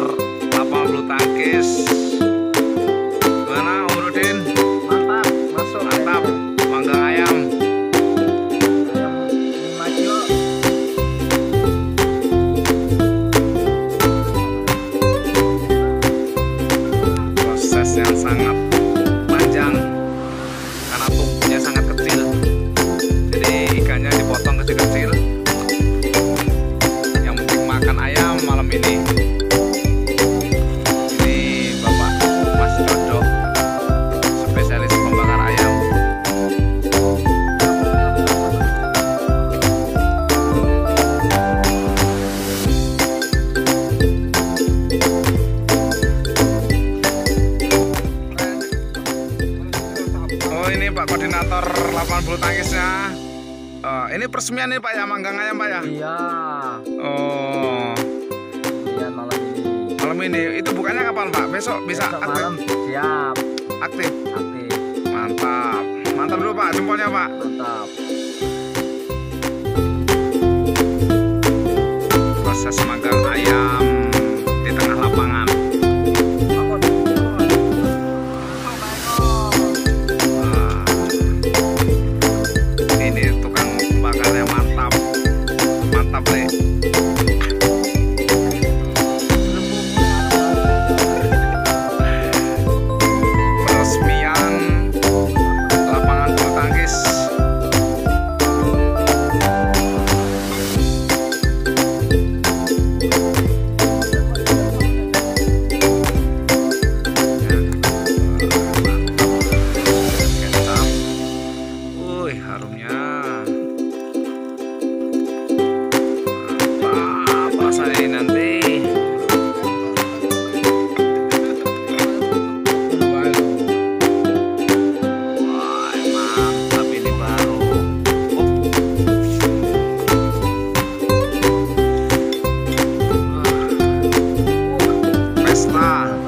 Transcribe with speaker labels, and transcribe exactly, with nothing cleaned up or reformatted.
Speaker 1: lapangan bulu tangkis. Gimana Om Rudin?
Speaker 2: Mantap, masuk.
Speaker 1: Mantap, manggang ayam.
Speaker 2: Ayam lima kilo.
Speaker 1: Proses yang sangat panjang karena tumpunya sangat kecil. Jadi ikannya dipotong kecil-kecil. Yang penting makan ayam malam ini. Ini Bapak Mas Dodo, spesialis pembakar ayam. Oh, ini Pak koordinator lapangan bulu tangkisnya. Oh, ini peresmian nih Pak ya, manggang ayam Pak ya?
Speaker 2: Iya.
Speaker 1: Oh,
Speaker 2: Iya malam ini.
Speaker 1: malam ini. Itu bukannya kapan Pak? Besok bisa
Speaker 2: Besok
Speaker 1: aktif?
Speaker 2: malam siap.
Speaker 1: Aktif.
Speaker 2: Aktif.
Speaker 1: Mantap. Mantap dulu Pak, jempolnya Pak.
Speaker 2: Mantap.
Speaker 1: Proses manggang ayam di tengah lapangan. Wah, ini tukang bakarnya mantap. Mantap Le. Peresmian lapangan bulu tangkis. Kecap. Wih, harumnya. Mantap rasanya ini nanti. Wah, mantap ini baru. Pesta.